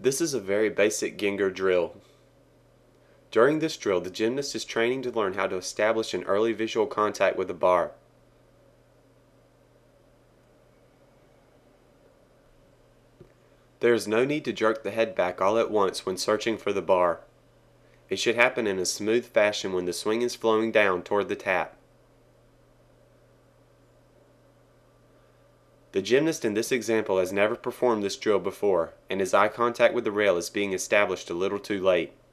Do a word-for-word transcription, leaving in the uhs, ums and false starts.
This is a very basic Gienger drill. During this drill, the gymnast is training to learn how to establish an early visual contact with the bar. There is no need to jerk the head back all at once when searching for the bar. It should happen in a smooth fashion when the swing is flowing down toward the tap. The gymnast in this example has never performed this drill before, and his eye contact with the rail is being established a little too late.